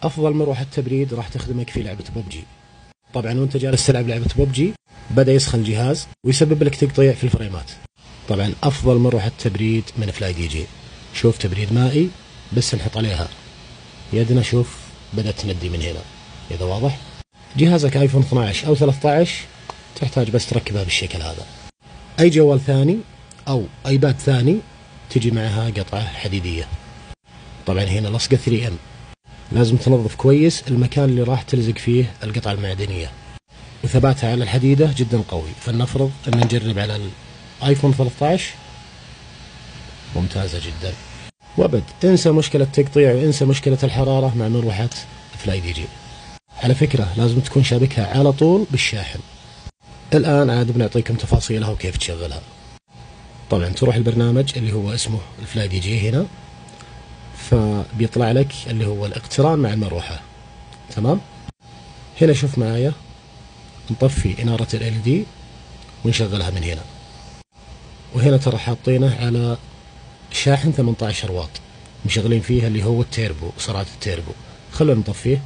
افضل مروحة تبريد راح تخدمك في لعبة ببجي. طبعا وانت جالس تلعب لعبة ببجي بدأ يسخن الجهاز ويسبب لك تقطيع في الفريمات. طبعا افضل مروحة تبريد من فلاي دي جي. شوف تبريد مائي بس نحط عليها يدنا، شوف بدأت تندي من هنا. اذا واضح جهازك ايفون 12 او 13 تحتاج بس تركبها بالشكل هذا. اي جوال ثاني او ايباد ثاني تجي معها قطعة حديدية. طبعا هنا لصقة 3M، لازم تنظف كويس المكان اللي راح تلزق فيه القطعة المعدنية، وثباتها على الحديدة جدا قوي. فلنفرض ان نجرب على الايفون 13، ممتازة جدا. وابد انسى مشكلة تقطيع وانسى مشكلة الحرارة مع مروحة فلاي دي جي. على فكرة لازم تكون شابكها على طول بالشاحن. الآن عاد بنعطيكم تفاصيلها وكيف تشغلها. طبعا تروح البرنامج اللي هو اسمه الفلاي دي جي هنا، فبيطلع لك اللي هو الاقتران مع المروحة. تمام. هنا شوف معايا نطفي إنارة ال LED ونشغلها من هنا. وهنا ترى حاطينه على شاحن 18 واط مشغلين فيها اللي هو التيربو، سرعة التيربو. خلونا نطفيه.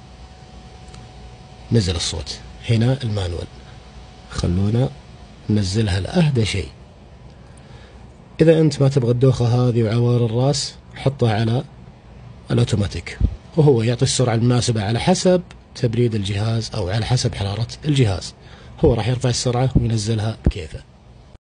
نزل الصوت. هنا المانوال، خلونا ننزلها لأهدى شيء. إذا أنت ما تبغى الدوخة هذه وعوار الراس حطها على الأوتوماتيك، وهو يعطي السرعة المناسبة على حسب تبريد الجهاز أو على حسب حرارة الجهاز. هو راح يرفع السرعة وينزلها بكيفه.